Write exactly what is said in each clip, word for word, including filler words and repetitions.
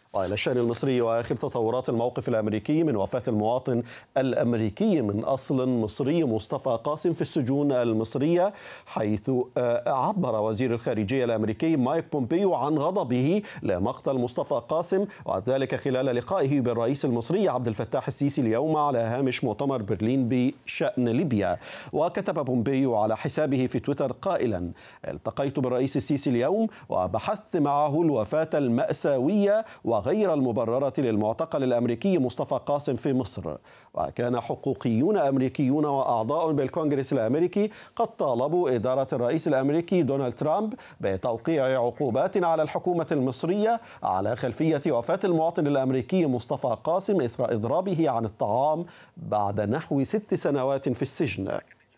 وإلى الشأن المصري وآخر تطورات الموقف الأمريكي من وفاة المواطن الأمريكي من أصل مصري مصطفى قاسم في السجون المصرية، حيث عبر وزير الخارجية الأمريكي مايك بومبيو عن غضبه لمقتل مصطفى قاسم، وذلك خلال لقائه بالرئيس المصري عبد الفتاح السيسي اليوم على هامش مؤتمر برلين بشأن ليبيا. وكتب بومبيو على حسابه في تويتر قائلا: التقيت بالرئيس السيسي اليوم وبحثت معه الوفاة المأساوية وغير المبررة للمعتقل الأمريكي مصطفى قاسم في مصر. وكان حقوقيون أمريكيون وأعضاء بالكونغرس الأمريكي قد طالبوا إدارة الرئيس الأمريكي دونالد ترامب بتوقيع عقوبات على الحكومة المصرية على خلفية وفاة المواطن الأمريكي مصطفى قاسم إثر إضرابه عن الطعام بعد نحو ست سنوات في السجن.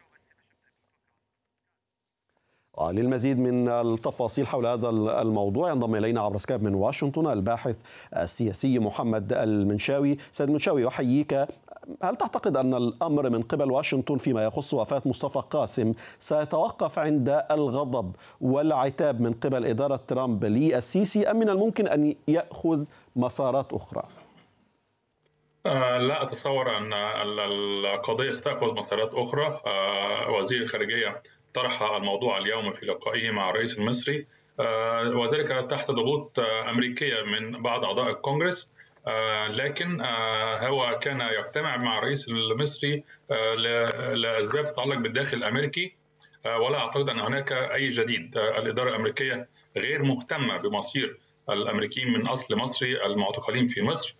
وللمزيد من التفاصيل حول هذا الموضوع ينضم إلينا عبر سكايب من واشنطن الباحث السياسي محمد المنشاوي. سيد المنشاوي، أحييك. هل تعتقد أن الأمر من قبل واشنطن فيما يخص وفاة مصطفى قاسم سيتوقف عند الغضب والعتاب من قبل إدارة ترامب للسيسي، أم من الممكن أن يأخذ مسارات أخرى؟ آه لا أتصور أن القضية ستأخذ مسارات أخرى. آه وزير الخارجية طرح الموضوع اليوم في لقائه مع الرئيس المصري، آه وذلك تحت ضغوط آه أمريكية من بعض أعضاء الكونغرس، آه لكن آه هو كان يجتمع مع الرئيس المصري آه لأسباب تتعلق بالداخل الأمريكي، آه ولا أعتقد أن هناك أي جديد. آه الإدارة الأمريكية غير مهتمة بمصير الأمريكيين من أصل مصري المعتقلين في مصر،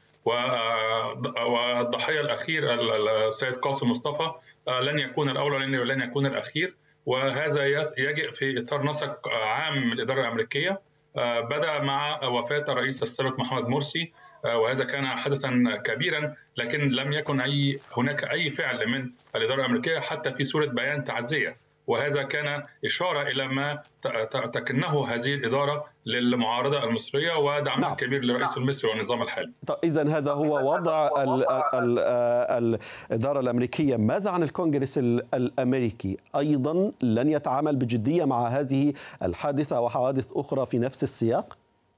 والضحية الأخير السيد قاسم مصطفى لن يكون الأول ولن يكون الأخير. وهذا يجئ في إطار نسق عام من الإدارة الأمريكية بدأ مع وفاة الرئيس السابق محمد مرسي، وهذا كان حدثا كبيرا، لكن لم يكن أي هناك أي فعل من الإدارة الأمريكية حتى في صورة بيان تعزية، وهذا كان إشارة إلى ما تكنه هذه الإدارة للمعارضة المصرية ودعمها نعم. الكبير للرئيس المصري والنظام الحالي. إذن هذا هو وضع ال ال ال الإدارة الأمريكية. ماذا عن الكونغرس الأمريكي؟ أيضا لن يتعامل بجدية مع هذه الحادثة وحوادث أخرى في نفس السياق؟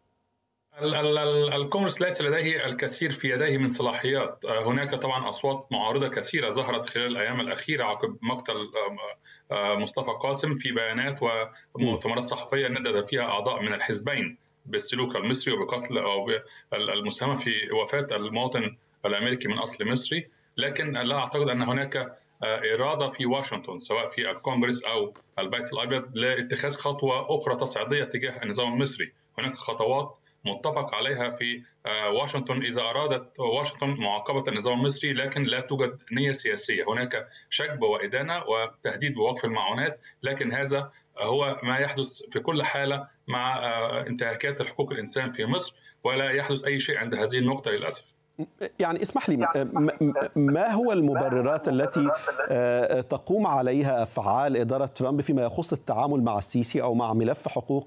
الكونغرس ليس لديه الكثير في يديه من صلاحيات. هناك طبعا أصوات معارضة كثيرة ظهرت خلال الأيام الأخيرة عقب مقتل مصطفى قاسم في بيانات ومؤتمرات صحفية ندد فيها أعضاء من الحزبين بالسلوك المصري وبقتل أو المساهمة في وفاة المواطن الأمريكي من أصل مصري، لكن لا أعتقد أن هناك إرادة في واشنطن سواء في الكونغرس أو البيت الأبيض لاتخاذ خطوة أخرى تصعيدية تجاه النظام المصري. هناك خطوات متفق عليها في واشنطن إذا أرادت واشنطن معاقبة النظام المصري، لكن لا توجد نية سياسية. هناك شجب وإدانة وتهديد بوقف المعونات، لكن هذا هو ما يحدث في كل حالة مع انتهاكات حقوق الإنسان في مصر، ولا يحدث أي شيء عند هذه النقطة للأسف. يعني اسمح لي، ما هو المبررات التي تقوم عليها أفعال إدارة ترامب فيما يخص التعامل مع السيسي أو مع ملف حقوق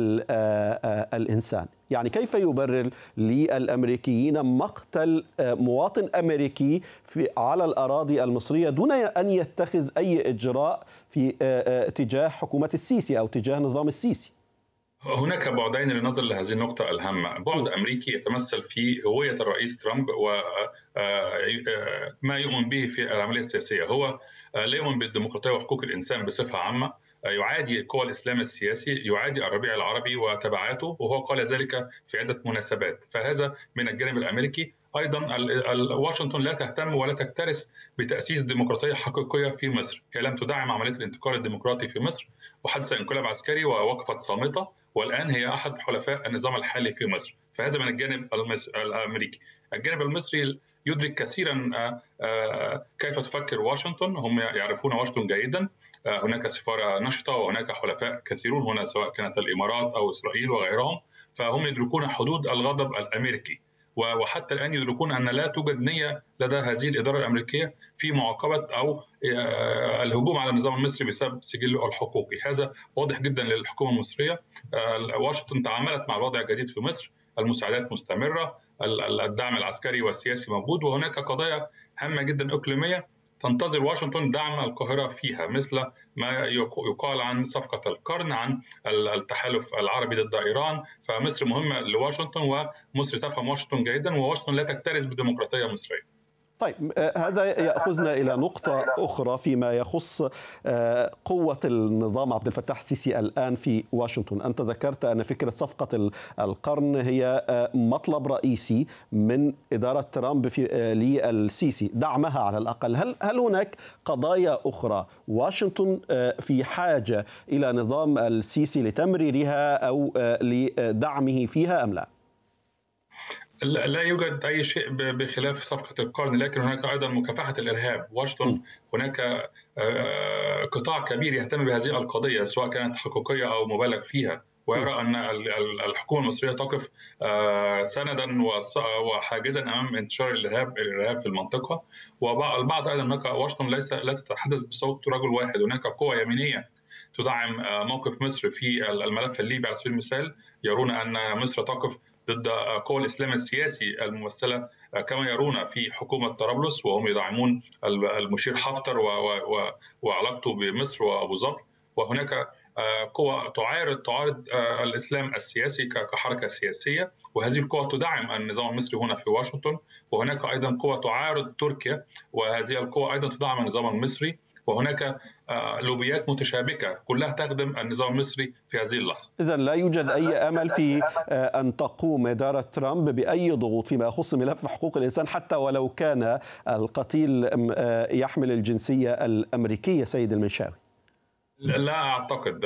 الإنسان؟ يعني كيف يبرر للأمريكيين مقتل مواطن أمريكي في على الأراضي المصرية دون أن يتخذ أي إجراء في تجاه حكومة السيسي أو تجاه نظام السيسي؟ هناك بعدين للنظر لهذه النقطة الهامة. بعد أمريكي يتمثل في هوية الرئيس ترامب وما يؤمن به في العملية السياسية. هو لا يؤمن بالديمقراطية وحقوق الإنسان بصفة عامة، يعادي قوى الإسلام السياسي، يعادي الربيع العربي وتبعاته، وهو قال ذلك في عدة مناسبات. فهذا من الجانب الأمريكي. أيضا واشنطن لا تهتم ولا تكترث بتأسيس ديمقراطية حقيقية في مصر. هي لم تدعم عملية الانتقال الديمقراطي في مصر، وحدث انقلاب عسكري ووقفت صامتة، والآن هي أحد حلفاء النظام الحالي في مصر. فهذا من الجانب الأمريكي. الجانب المصري يدرك كثيرا كيف تفكر واشنطن، هم يعرفون واشنطن جيدا. هناك سفارة نشطة وهناك حلفاء كثيرون هنا سواء كانت الإمارات أو إسرائيل وغيرهم، فهم يدركون حدود الغضب الأمريكي، وحتى الآن يدركون أن لا توجد نية لدى هذه الإدارة الأمريكية في معاقبة أو الهجوم على النظام المصري بسبب سجله الحقوقي. هذا واضح جدا للحكومة المصرية. واشنطن تعاملت مع الوضع الجديد في مصر، المساعدات مستمرة، الدعم العسكري والسياسي موجود، وهناك قضايا هامة جدا إقليمية تنتظر واشنطن دعم القاهرة فيها، مثل ما يقال عن صفقة القرن، عن التحالف العربي ضد إيران. فمصر مهمة لواشنطن، ومصر تفهم واشنطن جيدا، وواشنطن لا تكترث بديمقراطية مصرية. طيب، هذا يأخذنا إلى نقطة أخرى فيما يخص قوة النظام عبد الفتاح السيسي الآن في واشنطن. أنت ذكرت أن فكرة صفقة القرن هي مطلب رئيسي من إدارة ترامب في للسيسي، دعمها على الأقل. هل هل هناك قضايا أخرى واشنطن في حاجة إلى نظام السيسي لتمريرها أو لدعمه فيها أم لا؟ لا يوجد أي شيء بخلاف صفقة القرن، لكن هناك أيضا مكافحة الإرهاب. واشنطن هناك قطاع كبير يهتم بهذه القضية، سواء كانت حقيقية أو مبالغ فيها، ويرى أن الحكومة المصرية تقف سندا وحاجزا أمام انتشار الإرهاب الإرهاب في المنطقة. والبعض أيضا هناك واشنطن ليس لا تتحدث بصوت رجل واحد، هناك قوى يمينية تدعم موقف مصر في الملف الليبي على سبيل المثال، يرون أن مصر تقف ضد قوى الإسلام السياسي الممثلة كما يرون في حكومة طرابلس، وهم يدعمون المشير حفتر وعلاقته بمصر وأبو ظبي. وهناك قوى تعارض تعارض الإسلام السياسي كحركة سياسية، وهذه القوى تدعم النظام المصري هنا في واشنطن. وهناك أيضا قوى تعارض تركيا، وهذه القوى أيضا تدعم النظام المصري. وهناك لوبيات متشابكة كلها تخدم النظام المصري في هذه اللحظة. إذن لا يوجد أي أمل في أن تقوم إدارة ترامب بأي ضغوط فيما يخص ملف حقوق الإنسان، حتى ولو كان القتيل يحمل الجنسية الأمريكية سيد المنشاوي؟ لا أعتقد.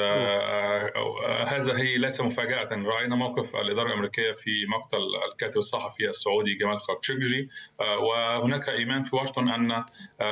هذا هي ليس مفاجأة. رأينا موقف الإدارة الأمريكية في مقتل الكاتب الصحفي السعودي جمال خاشقجي، وهناك إيمان في واشنطن أن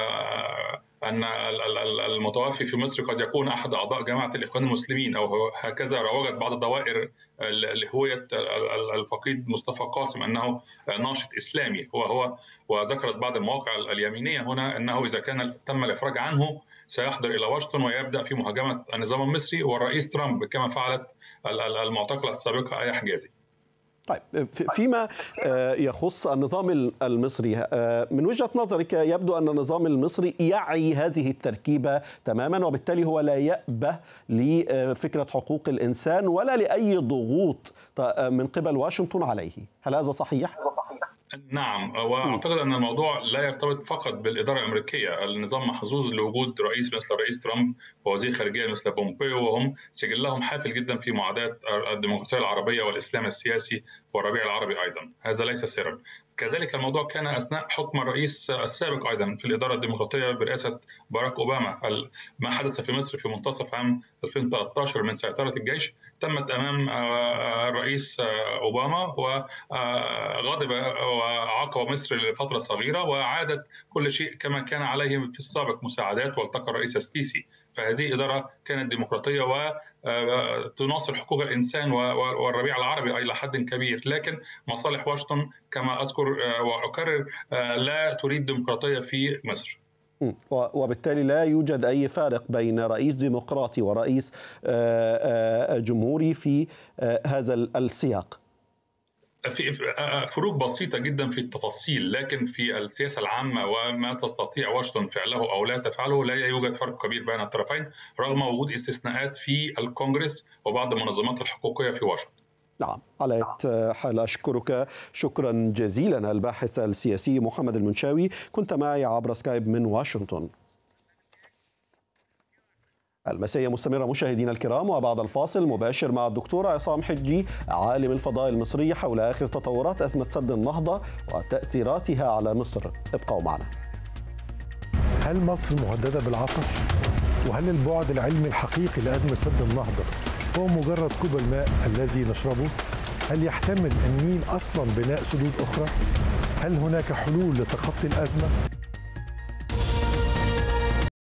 أن المتوفي في مصر قد يكون أحد أعضاء جماعة الإخوان المسلمين، أو هكذا روجت بعض الدوائر لهوية الفقيد مصطفى قاسم أنه ناشط إسلامي هو هو وذكرت بعض المواقع اليمينية هنا أنه إذا كان تم الإفراج عنه سيحضر إلى واشنطن ويبدأ في مهاجمة النظام المصري والرئيس ترامب كما فعلت المعتقلة السابقة آية حجازي. طيب، فيما يخص النظام المصري، من وجهة نظرك يبدو أن النظام المصري يعي هذه التركيبة تماما، وبالتالي هو لا يأبه لفكرة حقوق الإنسان ولا لأي ضغوط من قبل واشنطن عليه. هل هذا صحيح؟ نعم، واعتقد ان الموضوع لا يرتبط فقط بالاداره الامريكيه. النظام محظوظ لوجود رئيس مثل الرئيس ترامب ووزير خارجيه مثل بومبيو، وهم سجلهم حافل جدا في معاداه الديمقراطيه العربيه والاسلام السياسي والربيع العربي ايضا، هذا ليس سرا. كذلك الموضوع كان اثناء حكم الرئيس السابق ايضا في الاداره الديمقراطيه برئاسه باراك اوباما. ما حدث في مصر في منتصف عام ألفين وثلاثة عشر من سيطره الجيش تمت امام الرئيس اوباما، وغضب وعاقب مصر لفتره صغيره، وعادت كل شيء كما كان عليه في السابق مساعدات، والتقى الرئيس السيسي. فهذه إدارة كانت ديمقراطية وتناصر حقوق الإنسان والربيع العربي إلى حد كبير، لكن مصالح واشنطن كما أذكر وأكرر لا تريد ديمقراطية في مصر. وبالتالي لا يوجد أي فارق بين رئيس ديمقراطي ورئيس جمهوري في هذا السياق. في فروق بسيطة جدا في التفاصيل، لكن في السياسة العامة وما تستطيع واشنطن فعله أو لا تفعله لا يوجد فرق كبير بين الطرفين، رغم وجود استثناءات في الكونغرس وبعض المنظمات الحقوقية في واشنطن. نعم، على حال أشكرك شكرا جزيلا الباحث السياسي محمد المنشاوي، كنت معي عبر سكايب من واشنطن. المسائية مستمرة مشاهدينا الكرام، وبعد الفاصل مباشر مع الدكتور عصام حجي عالم الفضاء المصري حول آخر تطورات أزمة سد النهضة وتأثيراتها على مصر. ابقوا معنا. هل مصر مهددة بالعطش؟ وهل البعد العلمي الحقيقي لأزمة سد النهضة هو مجرد كوب الماء الذي نشربه؟ هل يحتمل النيل أصلا بناء سدود أخرى؟ هل هناك حلول لتخطي الأزمة؟